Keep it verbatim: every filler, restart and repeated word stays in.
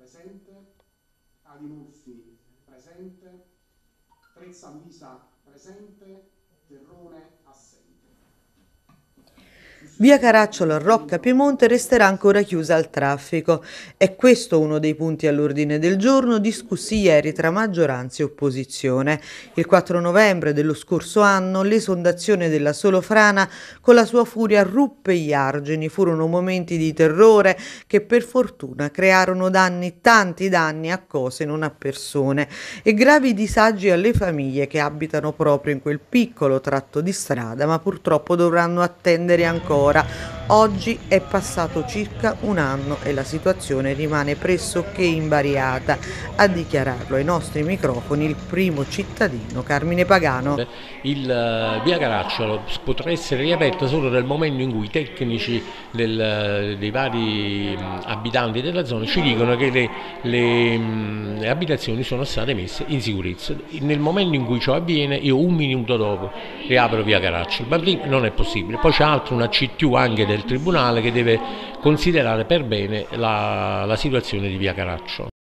presente, Adinolfi presente, Trezza Luisa presente, Terrone assente. Via Caracciolo a Rocca Piemonte resterà ancora chiusa al traffico. È questo uno dei punti all'ordine del giorno discussi ieri tra maggioranza e opposizione. Il quattro novembre dello scorso anno l'esondazione della Solofrana con la sua furia ruppe gli argini. Furono momenti di terrore che per fortuna crearono danni, tanti danni a cose non a persone, e gravi disagi alle famiglie che abitano proprio in quel piccolo tratto di strada, ma purtroppo dovranno attendere ancora. Oggi è passato circa un anno e la situazione rimane pressoché invariata. A dichiararlo ai nostri microfoni il primo cittadino, Carmine Pagano. Il uh, via Caracciolo potrà essere riaperta solo nel momento in cui i tecnici del, dei vari um, abitanti della zona ci dicono che le, le, um, le abitazioni sono state messe in sicurezza. Nel momento in cui ciò avviene, io un minuto dopo riapro via Caracciolo, ma prima non è possibile. Poi c'è altro una C T U anche del Tribunale che deve considerare per bene la, la situazione di via Caracciolo.